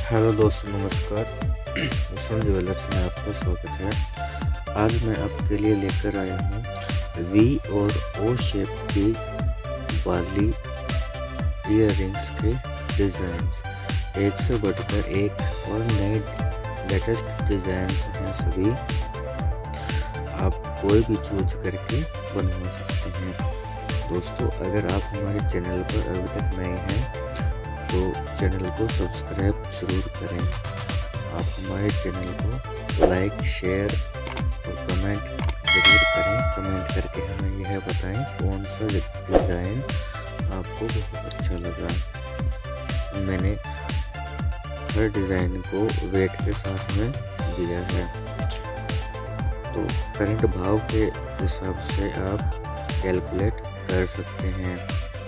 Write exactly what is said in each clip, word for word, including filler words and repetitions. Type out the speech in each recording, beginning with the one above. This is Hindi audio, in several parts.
हेलो दोस्तों, नमस्कार। हुसैन ज्वेलर्स में आपका स्वागत है। आज मैं आपके लिए लेकर आया हूँ वी और ओ शेप की वाली इयररिंग्स के डिज़ाइन। एक से बढ़कर एक और नए लेटेस्ट डिज़ाइंस हैं सभी। आप कोई भी चूज करके बनवा सकते हैं। दोस्तों, अगर आप हमारे चैनल पर अभी तक नए हैं तो चैनल को सब्सक्राइब ज़रूर करें। आप हमारे चैनल को लाइक, शेयर और कमेंट ज़रूर करें। कमेंट करके हमें यह बताएं कौन सा डिज़ाइन आपको बहुत अच्छा लगा। मैंने हर डिज़ाइन को वेट के साथ में दिया है, तो करंट भाव के हिसाब से आप कैलकुलेट कर सकते हैं।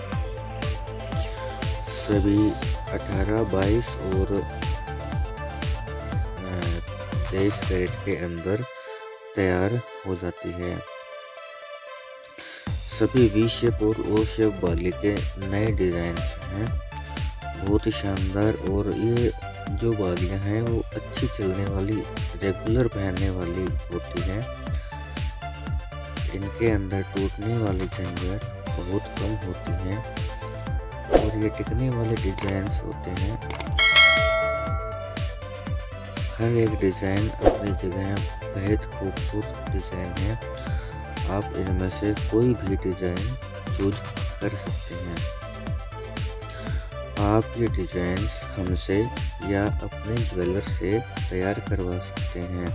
सभी अठारह, बाईस और तेईस कैरेट के अंदर तैयार हो जाती है। सभी वी शेप और ओ शेप वाली के नए डिज़ाइंस हैं, बहुत ही शानदार। और ये जो वालियाँ हैं वो अच्छी चलने वाली, रेगुलर पहनने वाली होती हैं। इनके अंदर टूटने वाली झंझट बहुत कम होती हैं और ये टिकने वाले डिजाइन्स होते हैं। हर एक डिज़ाइन अपनी जगह बेहद खूबसूरत डिज़ाइन है। आप इनमें से कोई भी डिज़ाइन चूज कर सकते हैं। आप ये डिज़ाइंस हमसे या अपने ज्वेलर से तैयार करवा सकते हैं।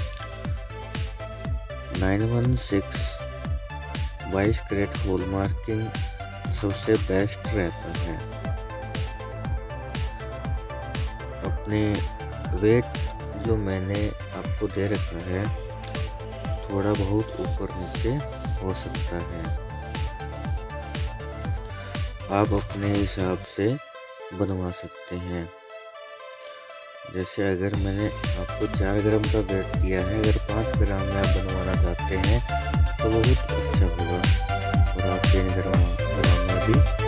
नाइन वन सिक्स बाईस कैरेट हॉल मार्किंग सबसे बेस्ट रहता है। अपने वेट जो मैंने आपको दे रखा है थोड़ा बहुत ऊपर नीचे हो सकता है। आप अपने हिसाब से बनवा सकते हैं। जैसे अगर मैंने आपको चार ग्राम का वेट दिया है, अगर पाँच ग्राम में आप बनवाना चाहते हैं तो बहुत अच्छा होगा और आप तीन ग्राम ग्राम में भी